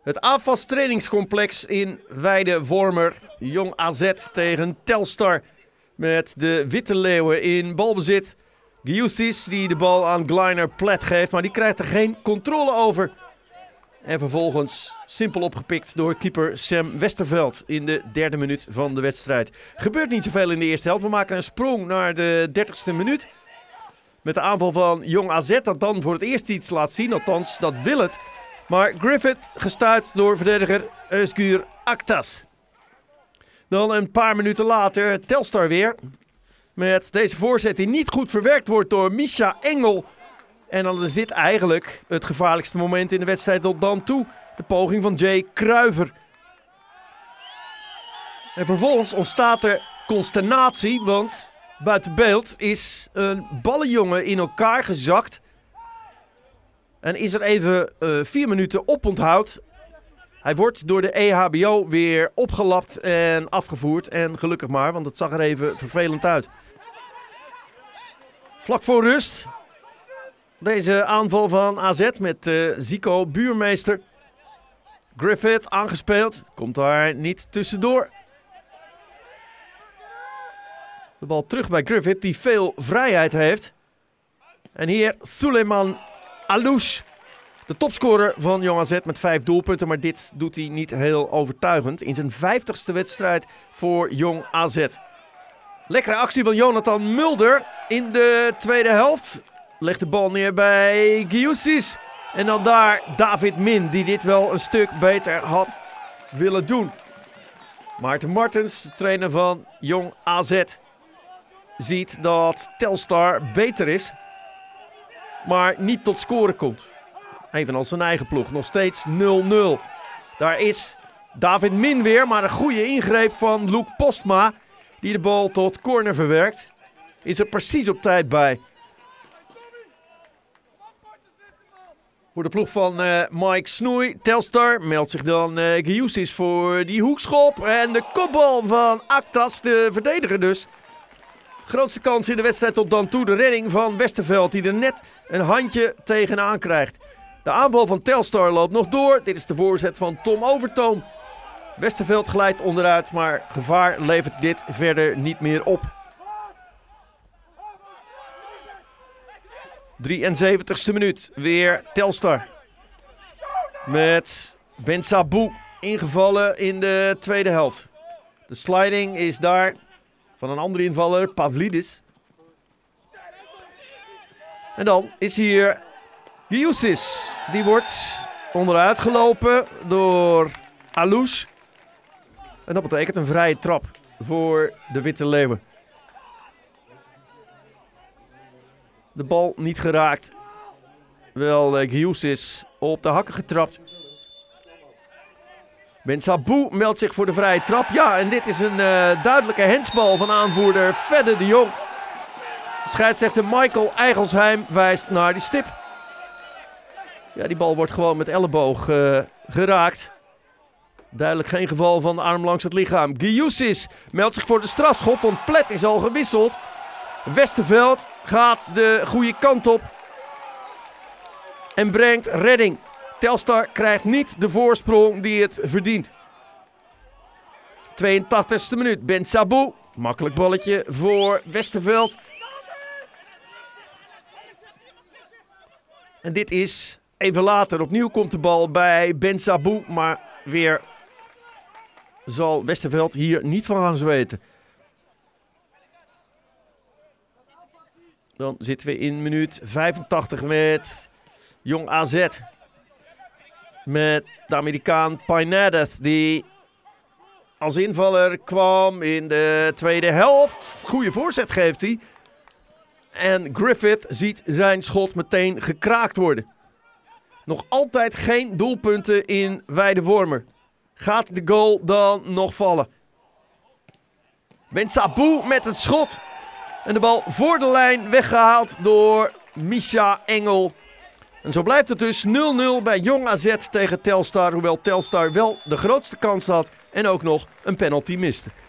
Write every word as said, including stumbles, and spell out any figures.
Het A F A S trainingscomplex in Weide-Wormer. Jong A Z tegen Telstar. Met de Witte Leeuwen in balbezit. Giussis die de bal aan Gleiner Plet geeft. Maar die krijgt er geen controle over. En vervolgens simpel opgepikt door keeper Sam Westerveld in de derde minuut van de wedstrijd. Gebeurt niet zoveel in de eerste helft. We maken een sprong naar de dertigste minuut. Met de aanval van Jong A Z dat dan voor het eerst iets laat zien. Althans, dat wil het. Maar Griffith gestuit door verdediger Özgür Aktas. Dan een paar minuten later Telstar weer. Met deze voorzet die niet goed verwerkt wordt door Misha Engel. En dan is dit eigenlijk het gevaarlijkste moment in de wedstrijd tot dan toe. De poging van Jay Kruiver. En vervolgens ontstaat er consternatie, want buiten beeld is een ballenjongen in elkaar gezakt. En is er even uh, vier minuten oponthoud. Hij wordt door de E H B O weer opgelapt en afgevoerd. En gelukkig maar, want het zag er even vervelend uit. Vlak voor rust. Deze aanval van A Z met uh, Zico Buurmeester. Griffith aangespeeld. Komt daar niet tussendoor. De bal terug bij Griffith die veel vrijheid heeft. En hier Suleiman Alouche. De topscorer van Jong A Z met vijf doelpunten. Maar dit doet hij niet heel overtuigend. In zijn vijftigste wedstrijd voor Jong A Z. Lekkere actie van Jonathan Mulder in de tweede helft. Legt de bal neer bij Giussis. En dan daar David Min die dit wel een stuk beter had willen doen. Maarten Martens, de trainer van Jong A Z, ziet dat Telstar beter is. Maar niet tot scoren komt. Evenals zijn eigen ploeg. Nog steeds nul nul. Daar is David Min weer. Maar een goede ingreep van Luc Postma. Die de bal tot corner verwerkt. Is er precies op tijd bij. Voor de ploeg van uh, Mike Snoei. Telstar meldt zich dan uh, Giussis voor die hoekschop. En de kopbal van Aktas, de verdediger dus. Grootste kans in de wedstrijd tot dan toe. De redding van Westerveld die er net een handje tegenaan krijgt. De aanval van Telstar loopt nog door. Dit is de voorzet van Tom Overtoom. Westerveld glijdt onderuit, maar gevaar levert dit verder niet meer op. drieënzeventigste minuut, weer Telstar. Met Ben Sabou ingevallen in de tweede helft. De sliding is daar van een andere invaller, Pavlidis. En dan is hier Giussis. Die wordt onderuit gelopen door Alouche. En dat betekent een vrije trap voor de Witte Leeuwen. De bal niet geraakt. Wel uh, Giussis op de hakken getrapt. Ben Sabou meldt zich voor de vrije trap. Ja, en dit is een uh, duidelijke hensbal van aanvoerder Fedde de Jong. Scheidsrechter Michael Eigelsheim wijst naar die stip. Ja, die bal wordt gewoon met elleboog uh, geraakt. Duidelijk geen geval van de arm langs het lichaam. Giussis meldt zich voor de strafschop, want Plet is al gewisseld. Westerveld gaat de goede kant op. En brengt redding. Telstar krijgt niet de voorsprong die het verdient. tweeëntachtigste minuut. Ben Sabou. Makkelijk balletje voor Westerveld. En dit is even later. Opnieuw komt de bal bij Ben Sabou. Maar weer zal Westerveld hier niet van gaan zweten. Dan zitten we in minuut vijfentachtig met Jong A Z. Met de Amerikaan Pinedeth die als invaller kwam in de tweede helft. Goede voorzet geeft hij. En Griffith ziet zijn schot meteen gekraakt worden. Nog altijd geen doelpunten in Weide-Wormer. Gaat de goal dan nog vallen? Ben Sabou met het schot. En de bal voor de lijn weggehaald door Misha Engel. En zo blijft het dus nul nul bij Jong A Z tegen Telstar. Hoewel Telstar wel de grootste kans had en ook nog een penalty miste.